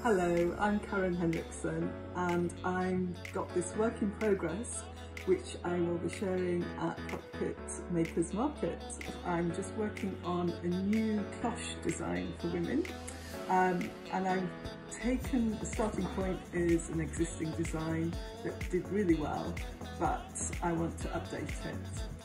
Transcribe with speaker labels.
Speaker 1: Hello, I'm Karen Henriksson and I've got this work in progress which I will be sharing at Cockpit Makers Market. I'm just working on a new cloche design for women and I've taken, the starting point is an existing design that did really well, but I want to update it.